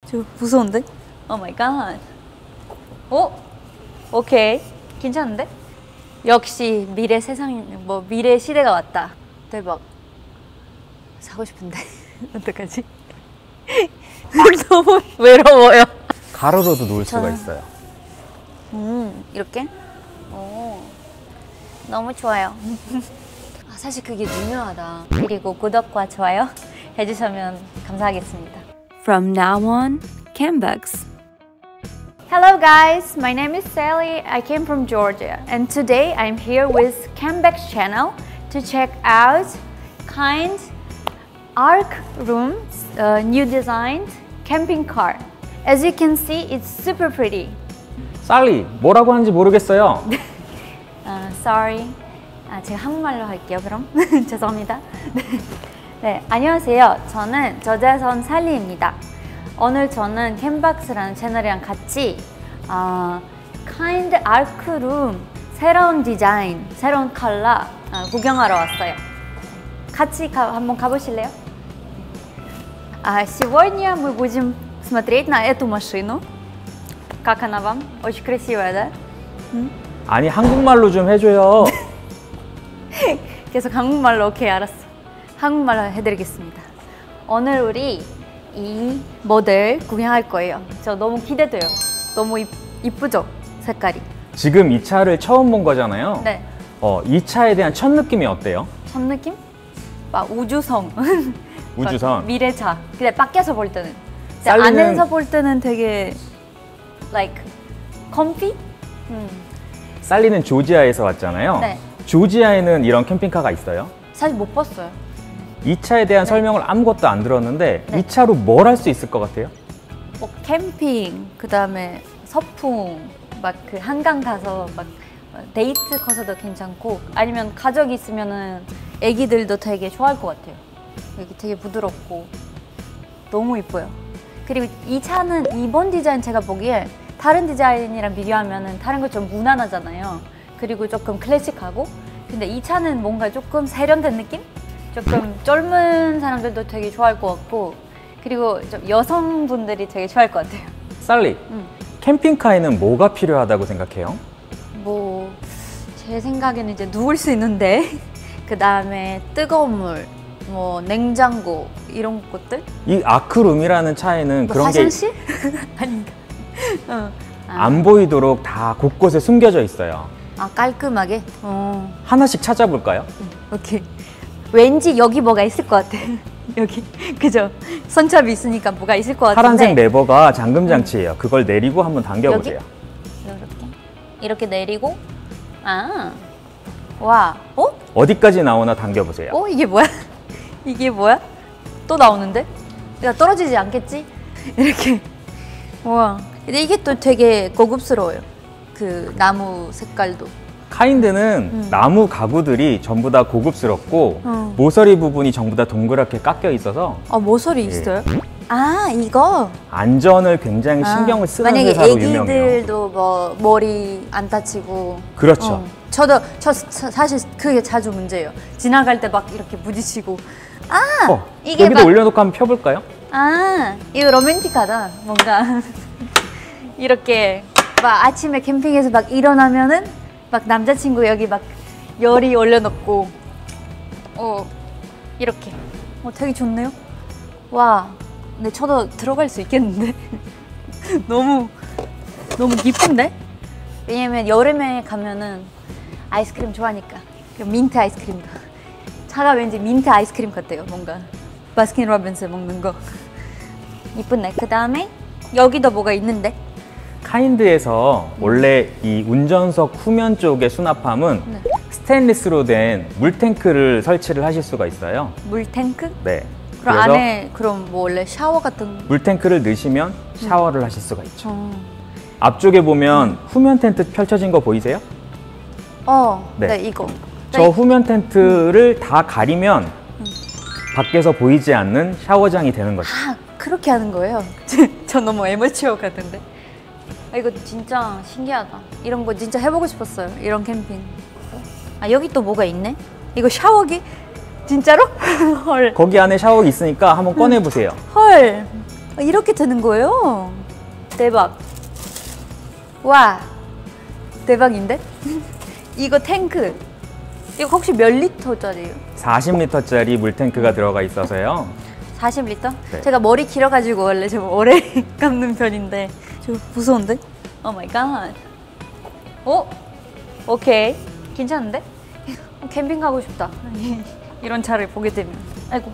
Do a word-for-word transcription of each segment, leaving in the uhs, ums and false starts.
저 무서운데? 오 마이 갓. 오? 오케이. 괜찮은데? 역시 미래 세상, 뭐 미래 시대가 왔다. 대박. 사고 싶은데 어떡하지? 너무 외로워요. 가로로도 놓을 저는... 수가 있어요. 음, 이렇게? 오, 너무 좋아요. 아, 사실 그게 중요하다. 그리고 구독과 좋아요 해주시면 감사하겠습니다. From now on, Cambugs. Hello guys, my name is Sally. I came from Georgia and today I'm here with Cambugs channel to check out Kind Arc Room's uh, new designed camping car. As you can see, it's super pretty. 살리, 뭐라고 하는지 모르겠어요. uh, sorry. 아, 제가 한국말로 할게요, 그럼. 죄송합니다. 네, 안녕하세요. 저는 저자선 살리입니다. 오늘 저는 캠박스라는 채널이랑 같이 어, Kind Arc Room 새로운 디자인, 새로운 컬러 어, 구경하러 왔어요. 같이 가, 한번 가보실래요? А сегодня мы будем смотреть на эту машину. Как она вам? Очень красивая, да? 응? 아니, 한국말로 좀 해줘요. 계속 한국말로. 오케이, 알았어. 한국말로 해드리겠습니다. 오늘 우리 이 모델 구경할 거예요. 저 너무 기대돼요. 너무 이, 이쁘죠? 색깔이. 지금 이 차를 처음 본 거잖아요. 네. 어, 이 차에 대한 첫 느낌이 어때요? 첫 느낌? 막 우주선. 우주선. 미래차. 근데 밖에서 볼 때는. 근데 살리는... 안에서 볼 때는 되게 like comfy? 음. 살리는 조지아에서 왔잖아요. 네. 조지아에는 이런 캠핑카가 있어요? 사실 못 봤어요. 이 차에 대한 네. 설명을 아무것도 안 들었는데 네. 이 차로 뭘 할 수 있을 것 같아요? 뭐 캠핑, 그 다음에 서풍, 막 그 한강 가서 막 데이트 커서도 괜찮고, 아니면 가족 있으면은 애기들도 되게 좋아할 것 같아요. 여기 되게 부드럽고 너무 이뻐요. 그리고 이 차는 이번 디자인 제가 보기에 다른 디자인이랑 비교하면은 다른 거 좀 무난하잖아요. 그리고 조금 클래식하고, 근데 이 차는 뭔가 조금 세련된 느낌? 조금 젊은 사람들도 되게 좋아할 것 같고, 그리고 좀 여성분들이 되게 좋아할 것 같아요. 살리, 음. 캠핑카에는 뭐가 필요하다고 생각해요? 뭐 제 생각에는 이제 누울 수 있는데 그 다음에 뜨거운 물, 뭐 냉장고 이런 것들. 이 아크룸이라는 차에는 뭐 그런 화장실? 아닌가? 어. 아. 게 안 보이도록 다 곳곳에 숨겨져 있어요. 아, 깔끔하게? 어. 하나씩 찾아볼까요? 오케이. 왠지 여기 뭐가 있을 것 같아. 여기. 그죠? 손잡이 있으니까 뭐가 있을 것 같은데. 파란색 레버가 잠금 장치예요. 그걸 내리고 한번 당겨보세요. 여기? 이렇게. 이렇게 내리고. 아. 와. 어? 어디까지 나오나 당겨보세요. 어? 이게 뭐야? 이게 뭐야? 또 나오는데? 내가 떨어지지 않겠지? 이렇게. 우와. 근데 이게 또 되게 고급스러워요. 그 나무 색깔도. 카인드는 음. 나무 가구들이 전부 다 고급스럽고 음. 모서리 부분이 전부 다 동그랗게 깎여 있어서 아, 모서리 예. 있어요? 아, 이거? 안전을 굉장히 신경을 쓰는 만약에 회사로 유명해요. 애기들도 뭐 머리 안 다치고. 그렇죠. 어. 저도 저 사, 사실 그게 자주 문제예요. 지나갈 때 막 이렇게 부딪히고. 아, 어, 이게 여기도 막... 올려놓고 한번 펴볼까요? 아, 이거 로맨틱하다. 뭔가 이렇게 막 아침에 캠핑에서 막 일어나면은 막 남자친구 여기 막 열이 올려놓고, 어 이렇게. 어, 되게 좋네요. 와, 근데 저도 들어갈 수 있겠는데? 너무 너무 깊은데? 왜냐면 여름에 가면은 아이스크림 좋아하니까. 민트 아이스크림도. 차가 왠지 민트 아이스크림 같아요. 뭔가 바스킨로빈스 먹는 거. 이쁘네. 그 다음에 여기도 뭐가 있는데? 카인드에서 음. 원래 이 운전석 후면 쪽의 수납함은 네. 스테인리스로 된 물탱크를 설치를 하실 수가 있어요. 물탱크? 네. 그럼 그래서 안에 그럼 뭐 원래 샤워 같은 물탱크를 넣으시면 샤워를 음. 하실 수가 있죠. 어. 앞쪽에 보면 음. 후면 텐트 펼쳐진 거 보이세요? 어, 네, 네 이거. 저 네. 후면 텐트를 음. 다 가리면 음. 밖에서 보이지 않는 샤워장이 되는 거죠. 아, 그렇게 하는 거예요? 저 너무 에머치어 같은데? 아, 이거 진짜 신기하다. 이런 거 진짜 해보고 싶었어요. 이런 캠핑. 아, 여기 또 뭐가 있네? 이거 샤워기? 진짜로? 헐. 거기 안에 샤워기 있으니까 한번 꺼내보세요. 헐. 이렇게 되는 거예요? 대박. 와, 대박인데? 이거 탱크. 이거 혹시 몇 리터짜리예요? 사십 리터짜리 물탱크가 들어가 있어서요. 사십 리터? 네. 제가 머리 길어가지고 원래 좀 오래 감는 편인데 좀 무서운데? 오 마이 갓. 오? 오케이. 괜찮은데? 캠핑 가고 싶다. 이런 차를 보게 되면. 아이고.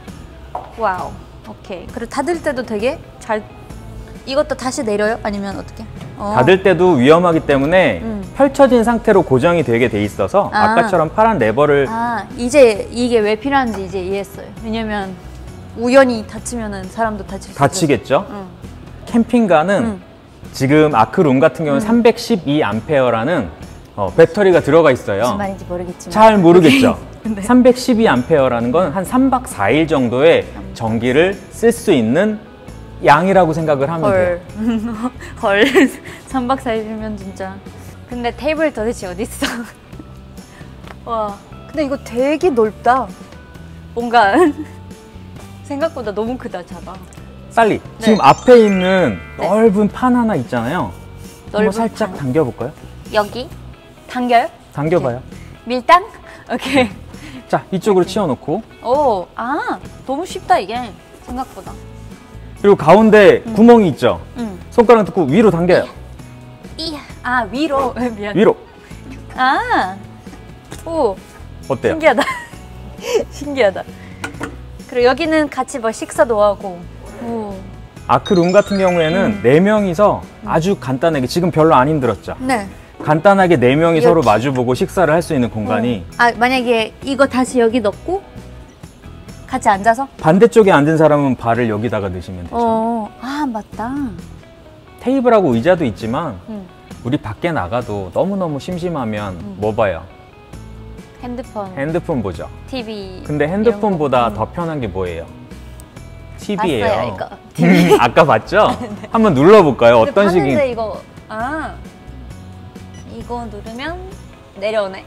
와우. 오케이. 그리고 닫을 때도 되게 잘. 이것도 다시 내려요? 아니면 어떻게? 어. 닫을 때도 위험하기 때문에 음. 펼쳐진 상태로 고정이 되게 돼 있어서 아. 아까처럼 파란 레버를 아, 이제 이게 왜 필요한지 이제 이해했어요. 왜냐면 우연히 다치면은 사람도 다칠 수 다치겠죠. 응. 캠핑카는 응. 지금 아크룸 같은 경우는 음. 삼백십이 암페어라는 어, 배터리가 들어가 있어요. 무슨 말인지 모르겠지만 잘 모르겠죠. 네. 삼백십이 암페어라는 건 한 삼 박 사 일 정도의 전기를 쓸 수 있는 양이라고 생각을 하면 돼요. 헐. 헐. 삼 박 사 일이면 진짜. 근데 테이블 도대체 어디 있어? 와. 근데 이거 되게 넓다. 뭔가 생각보다 너무 크다, 차가. 살리, 네. 지금 앞에 있는 네. 넓은 판 하나 있잖아요. 한번 넓은 살짝 판. 당겨볼까요? 여기? 당겨요? 당겨봐요. 밀당? 오케이. 자, 이쪽으로 치워놓고 오, 아, 너무 쉽다 이게 생각보다. 그리고 가운데 음. 구멍이 있죠. 응. 손가락 듣고 위로 당겨요. 이야, 아 위로 미안. 위로. 아, 오, 어때요? 신기하다. 신기하다. 그리고 여기는 같이 뭐 식사도 하고. 오. 아크룸 같은 경우에는 음. 네 명이서 아주 간단하게, 지금 별로 안 힘들었죠. 네. 간단하게 네 명이 서로 이렇게. 마주보고 식사를 할 수 있는 공간이 어. 아 만약에 이거 다시 여기 넣고 같이 앉아서. 반대쪽에 앉은 사람은 발을 여기다가 넣으시면 되죠. 어, 아 맞다. 테이블하고 의자도 있지만 음. 우리 밖에 나가도 너무너무 심심하면 음. 뭐 봐요? 핸드폰, 핸드폰 보죠. 티비. 근데 이런 핸드폰보다 거. 더 편한 게 뭐예요? 티비예요. 봤어요 이거. 티비. 아까 봤죠? 한번 눌러볼까요? 근데 어떤 식인? 봤는데 이거 아 이거 누르면 내려오네.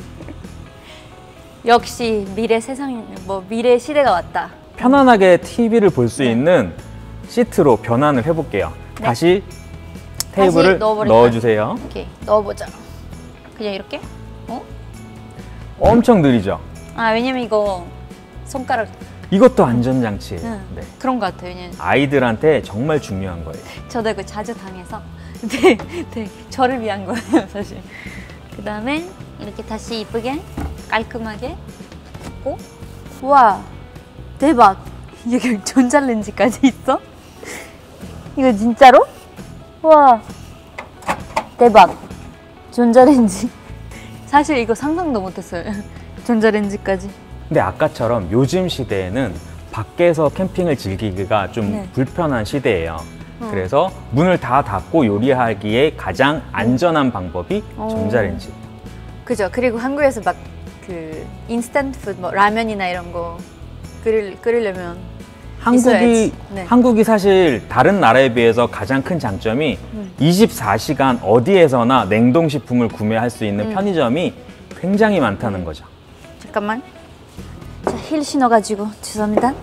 역시 미래 세상 뭐 미래 시대가 왔다. 편안하게 티비를 볼 수 있는 시트로 변환을 해볼게요. 네. 다시 테이블을 넣어버릴까요? 넣어주세요. 오케이 넣어보자. 그냥 이렇게? 어? 엄청 느리죠? 아 왜냐면 이거 손가락 이것도 안전장치예요. 응. 네. 그런 것 같아요. 왜냐면 아이들한테 정말 중요한 거예요. 저도 이거 자주 당해서 네, 네, 저를 위한 거예요 사실. 그 다음에 이렇게 다시 이쁘게 깔끔하게 고 와 대박. 여기 전자레인지까지 있어? 이거 진짜로? 와 대박. 전자레인지 사실 이거 상상도 못했어요. 전자레인지까지. 근데 아까처럼 요즘 시대에는 밖에서 캠핑을 즐기기가 좀 네. 불편한 시대예요. 어. 그래서 문을 다 닫고 요리하기에 가장 안전한 방법이 어. 전자레인지. 그죠. 그리고 한국에서 막 그 인스턴트 푸드 뭐 라면이나 이런 거 끓일, 끓이려면 한국이 있어야지. 네. 한국이 사실 다른 나라에 비해서 가장 큰 장점이 음. 이십사 시간 어디에서나 냉동식품을 구매할 수 있는 음. 편의점이 굉장히 많다는 거죠. 잠깐만. 자, 힐 신어가지고 죄송합니다.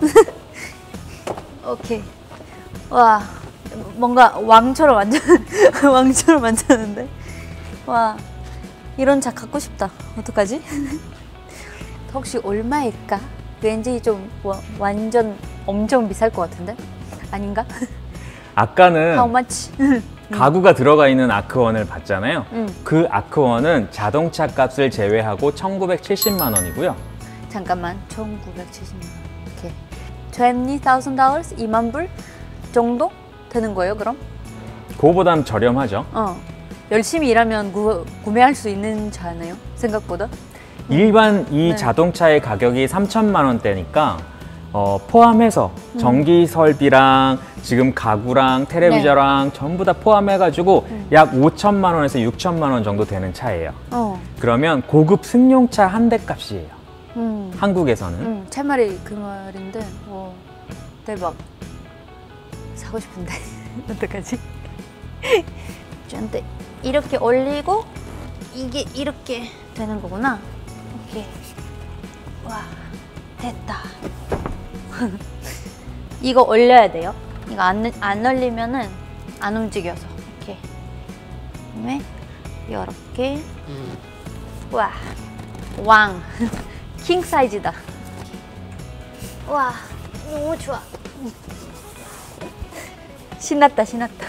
오케이. 와, 뭔가 왕처럼 완전 왕처럼 만졌는데. 와, 이런 차 갖고 싶다. 어떡하지? 혹시 얼마일까? 왠지 좀 와, 완전 엄청 비쌀 것 같은데? 아닌가? 아까는 How much? 가구가 들어가 있는 아크원을 봤잖아요. 음. 그 아크원은 자동차 값을 제외하고 천구백칠십만 원이고요. 잠깐만, 천구백칠십만 원. 오케이. twenty thousand dollars? 이만 불 정도 되는 거예요, 그럼? 그거보단 저렴하죠. 어. 열심히 일하면 구, 구매할 수 있는 차네요, 생각보다. 일반 이 네. 자동차의 가격이 삼천만 원대니까 어, 포함해서 음. 전기 설비랑 지금 가구랑 텔레비전랑 전부 다 포함해가지고 네. 음. 약 오천만 원에서 육천만 원 정도 되는 차예요. 어. 그러면 고급 승용차 한 대 값이에요. 음. 한국에서는. 음, 제 말이 그 말인데, 와, 대박. 사고 싶은데, 어떡하지? 근데 이렇게 올리고, 이게 이렇게 되는 거구나. 오케이. 와, 됐다. 이거 올려야 돼요? 이거 안, 안 열리면은 안 움직여서 이렇게. 그다음에 이렇게. 와, 왕. 킹 사이즈다. 와, 너무 좋아. 신났다, 신났다.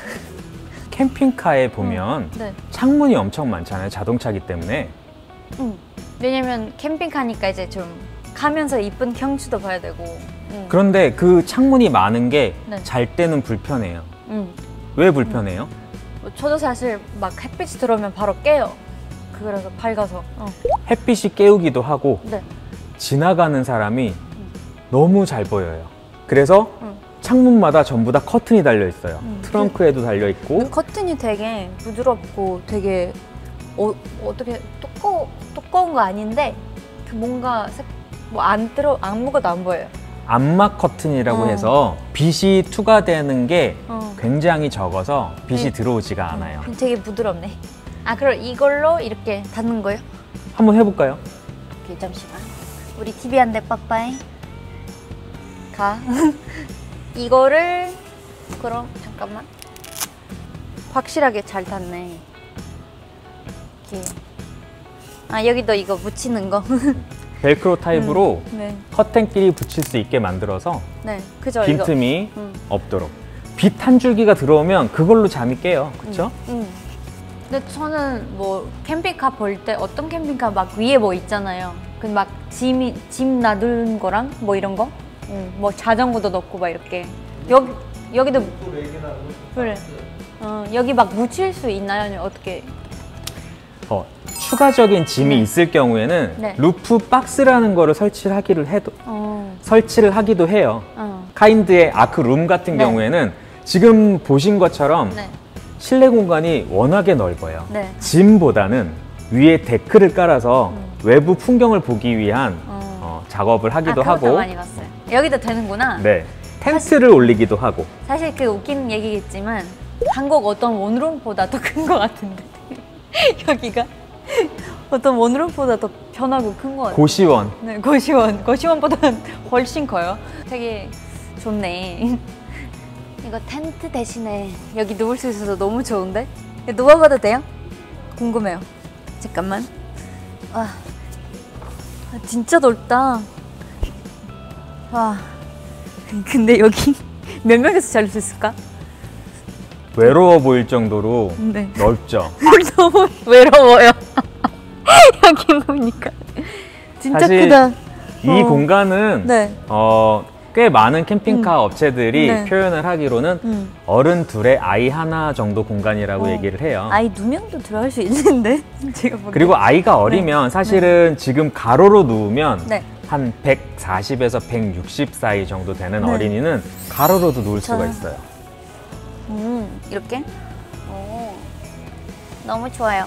캠핑카에 보면 네. 창문이 엄청 많잖아요. 자동차기 때문에. 응. 왜냐면 캠핑카니까 이제 좀 가면서 이쁜 경치도 봐야 되고. 응. 그런데 그 창문이 많은 게 잘 네. 때는 불편해요. 응. 왜 불편해요? 저도 사실 막 햇빛이 들어오면 바로 깨요. 그래서 밝아서. 어. 햇빛이 깨우기도 하고 네. 지나가는 사람이 너무 잘 보여요. 그래서 응. 창문마다 전부 다 커튼이 달려 있어요. 음. 트렁크에도 달려 있고. 커튼이 되게 부드럽고 되게 어, 어떻게 두꺼 두꺼운 거 아닌데 그 뭔가 뭐 안 들어 아무것도 안 보여요. 암막 커튼이라고 어. 해서 빛이 투과되는 게 어. 굉장히 적어서 빛이 네. 들어오지가 않아요. 되게 부드럽네. 아 그럼 이걸로 이렇게 닫는 거예요? 한번 해볼까요? 오케이 잠시만. 우리 티비 한 대 빠빠이. 가. 이거를 그럼 잠깐만. 확실하게 잘 닫네. 이렇게. 아 여기도 이거 묻히는 거. 벨크로 타입으로 네. 커튼끼리 붙일 수 있게 만들어서 네. 그죠 이거. 빈틈이 음. 없도록. 빛 한 줄기가 들어오면 그걸로 잠이 깨요. 그렇죠? 응. 근데 저는 뭐 캠핑카 볼 때 어떤 캠핑카 막 위에 뭐 있잖아요. 그 막 짐이 짐 놔둔 거랑 뭐 이런 거. 응. 뭐 자전거도 넣고 막 이렇게. 여기 여기도 그래. 어 여기 막 묻힐 수 있나요? 아니면 어떻게? 어, 추가적인 짐이 네. 있을 경우에는 네. 루프 박스라는 거를 설치를 하기를 해도 어. 설치를 하기도 해요. 어. 카인드의 아크룸 같은 네. 경우에는 지금 보신 것처럼 네. 실내 공간이 워낙에 넓어요. 네. 짐보다는 위에 데크를 깔아서 음. 외부 풍경을 보기 위한 어. 어, 작업을 하기도 아, 그것도 하고, 많이 봤어요. 여기도 되는구나. 네, 텐트를 올리기도 하고. 사실 그 웃긴 얘기겠지만 한국 어떤 원룸보다 더 큰 것 같은데 여기가 어떤 원룸보다 더 편하고 큰 것 같아요. 고시원. 네, 고시원. 고시원보다 훨씬 커요. 되게 좋네. 이거 텐트 대신에 여기 누울 수 있어서 너무 좋은데? 누워봐도 돼요? 궁금해요. 잠깐만. 와, 아, 진짜 넓다. 와, 근데 여기 몇 명이서 잘 수 있을까? 외로워 보일 정도로 네. 넓죠. 너무 외로워요. 여기 보니까 진짜 사실 크다. 이 어. 공간은 네. 어, 꽤 많은 캠핑카 업체들이 네. 표현을 하기로는 음. 어른 둘에 아이 하나 정도 공간이라고 어. 얘기를 해요. 아이 두 명도 들어갈 수 있는데 제가 보기엔. 그리고 아이가 어리면 사실은 지금 가로로 누우면 네. 한 백사십에서 백육십 사이 정도 되는 네. 어린이는 가로로도 누울 수가 저- 있어요. 음, 이렇게? 오, 너무 좋아요.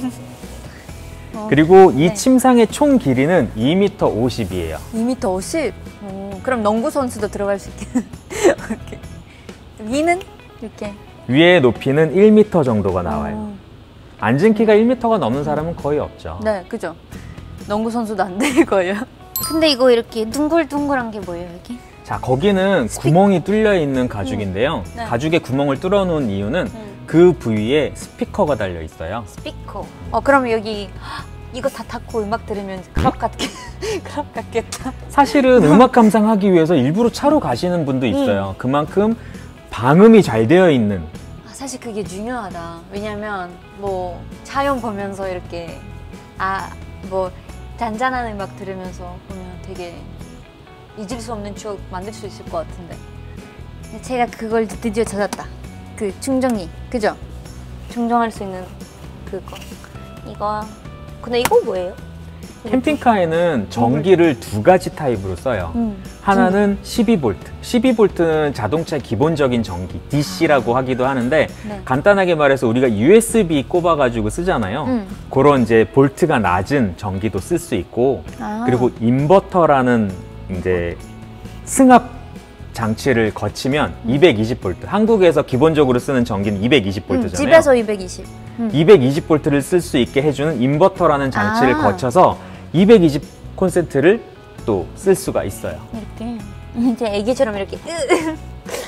어, 그리고 이 네. 침상의 총 길이는 이 미터 오십이에요. 이 미터 오십? 오, 그럼 농구 선수도 들어갈 수 있게. 이렇게. 위는? 이렇게. 위의 높이는 일 미터 정도가 나와요. 오, 앉은 키가 일 미터가 넘는 사람은 거의 없죠. 네, 그죠. 농구 선수도 안 될 거예요. 근데 이거 이렇게 둥글둥글한 게 뭐예요, 여기? 자, 거기는 구멍이 뚫려 있는 가죽인데요. 네. 가죽에 구멍을 뚫어 놓은 이유는 음. 그 부위에 스피커가 달려 있어요. 스피커. 어, 그럼 여기 헉, 이거 다 닫고 음악 들으면 클럽 같겠, 클럽 같겠다. 사실은 음악 감상하기 위해서 일부러 차로 가시는 분도 있어요. 그만큼 방음이 잘 되어 있는. 아, 사실 그게 중요하다. 왜냐면 뭐 자연 보면서 이렇게 아 뭐 잔잔한 음악 들으면서 보면 되게 잊을 수 없는 추억 만들 수 있을 것 같은데. 근데 제가 그걸 드디어 찾았다. 그 충전기, 그죠? 충전할 수 있는 그거. 이거. 근데 이거 뭐예요? 캠핑카에는 전기를 두 가지 타입으로 써요. 음. 하나는 십이 볼트. 십이 볼트는 자동차 기본적인 전기, 디씨라고 하기도 하는데 네. 간단하게 말해서 우리가 유에스비 꼽아가지고 쓰잖아요. 음. 그런 이제 볼트가 낮은 전기도 쓸 수 있고 아. 그리고 인버터라는 이제 승합 장치를 거치면 이백이십 볼트. 한국에서 기본적으로 쓰는 전기는 이백이십 음, 볼트잖아요. 집에서 이백이십. 음. 이백이십 볼트를 쓸 수 있게 해주는 인버터라는 장치를 아. 거쳐서 이백이십 콘센트를 또 쓸 수가 있어요. 이렇게 이제 애기처럼 이렇게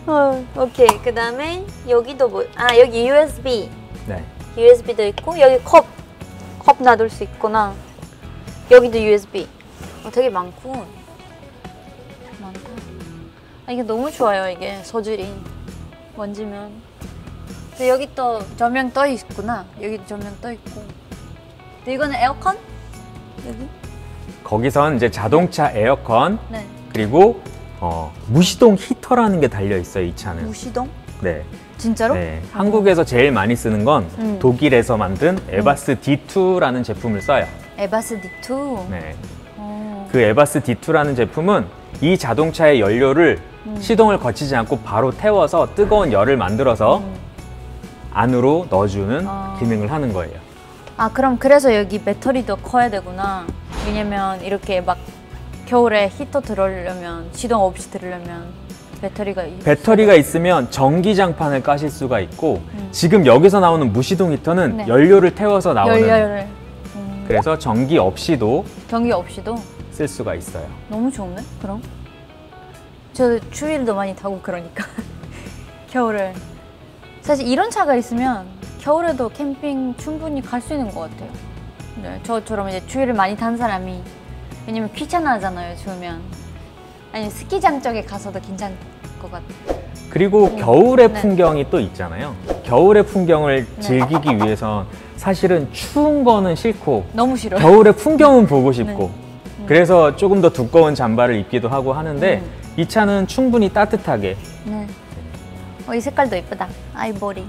어, 오케이. 그 다음에 여기도 뭐, 아, 여기 유에스비. 네. 유에스비도 있고, 여기 컵. 컵 놔둘 수 있구나. 여기도 유에스비. 어, 되게 많고. 많다. 아, 이게 너무 좋아요, 이게 소질이. 만지면. 근데 여기 또 조명 떠 있구나. 여기도 조명 떠 있고. 근데 이거는 에어컨? 여기? 거기선 이제 자동차 에어컨 네. 그리고 어, 무시동 히터라는 게 달려 있어요. 이 차는. 무시동? 네. 진짜로? 네. 한국에서 제일 많이 쓰는 건 음. 독일에서 만든 에바스 디 투라는 제품을 써요. 에바스 디 투? 네. 어. 그 에바스 디 투라는 제품은 이 자동차의 연료를 음. 시동을 거치지 않고 바로 태워서 뜨거운 열을 만들어서 음. 안으로 넣어주는 아. 기능을 하는 거예요. 아, 그럼 그래서 여기 배터리도 커야 되구나. 왜냐면 이렇게 막 겨울에 히터 들으려면, 시동 없이 들으려면 배터리가 있- 배터리가 있으면 전기장판을 까실 수가 있고 음. 지금 여기서 나오는 무시동 히터는 네. 연료를 태워서 나오는 열열을. 음. 그래서 전기 없이도 전기 없이도 쓸 수가 있어요. 너무 좋은데? 그럼? 저 추위도 많이 타고 그러니까 겨울에 사실 이런 차가 있으면 겨울에도 캠핑 충분히 갈 수 있는 것 같아요. 네, 저처럼 이제 추위를 많이 탄 사람이 왜냐면 귀찮아하잖아요, 추우면. 아니 스키장 쪽에 가서도 괜찮을 것 같아요. 그리고 음. 겨울의 네. 풍경이 또 있잖아요. 겨울의 풍경을 네. 즐기기 위해선 사실은 추운 거는 싫고 너무 싫어요. 겨울의 풍경은 보고 싶고 음. 그래서 조금 더 두꺼운 잠바를 입기도 하고 하는데 음. 이 차는 충분히 따뜻하게 네. 어, 이 색깔도 예쁘다. 아이보리.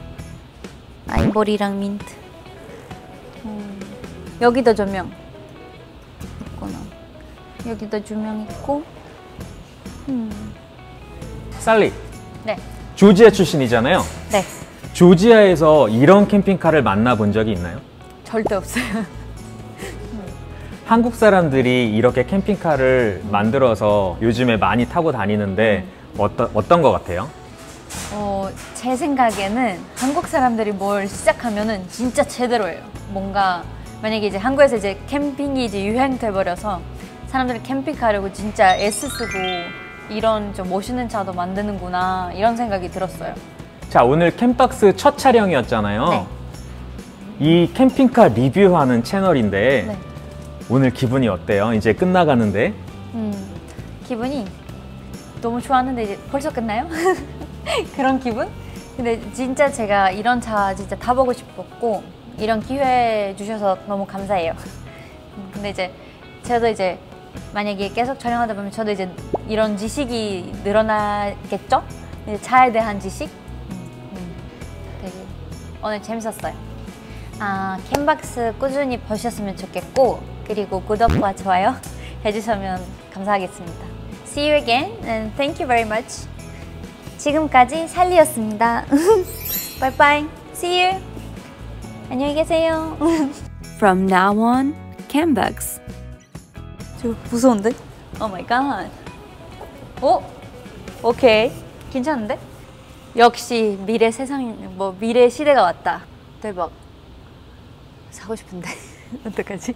아이보리랑 민트. 음. 여기도 조명 있구나. 여기도 조명 있고. 음. 살리, 네. 조지아 출신이잖아요. 네. 조지아에서 이런 캠핑카를 만나본 적이 있나요? 절대 없어요. 한국 사람들이 이렇게 캠핑카를 만들어서 요즘에 많이 타고 다니는데 어떤 어떤 것 같아요? 어, 제 생각에는 한국 사람들이 뭘 시작하면은 진짜 제대로예요. 뭔가 만약에 이제 한국에서 이제 캠핑이 이제 유행돼 버려서 사람들이 캠핑카려고 진짜 애쓰고 이런 좀 멋있는 차도 만드는구나 이런 생각이 들었어요. 자, 오늘 캠박스 첫 촬영이었잖아요. 네. 이 캠핑카 리뷰하는 채널인데 네. 오늘 기분이 어때요? 이제 끝나가는데. 음, 기분이 너무 좋았는데 이제 벌써 끝나요? 그런 기분? 근데 진짜 제가 이런 차 진짜 타보고 싶었고 이런 기회 주셔서 너무 감사해요. 음, 근데 이제 저도 이제 만약에 계속 촬영하다 보면 저도 이제 이런 지식이 늘어나겠죠? 이제 차에 대한 지식? 음, 음, 되게 오늘 재밌었어요. 아, 캠박스 꾸준히 보셨으면 좋겠고 그리고 구독과 좋아요 해주시면 감사하겠습니다. See you again and thank you very much. 지금까지 살리였습니다. Bye bye. See you. 안녕히 계세요. From now on, Cambugs. 저 무서운데? Oh my god. 오? 오케이. 괜찮은데? 역시 미래 세상, 뭐 미래 시대가 왔다. 대박. 사고 싶은데 어떡하지?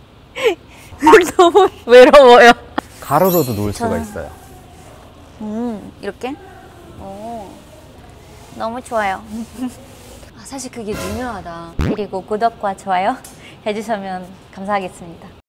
너무 외로워요. 가로로도 놓을 수가 저- 있어요. 음, 이렇게? 오, 너무 좋아요. 아, 사실 그게 중요하다. 그리고 구독과 좋아요 해주시면 감사하겠습니다.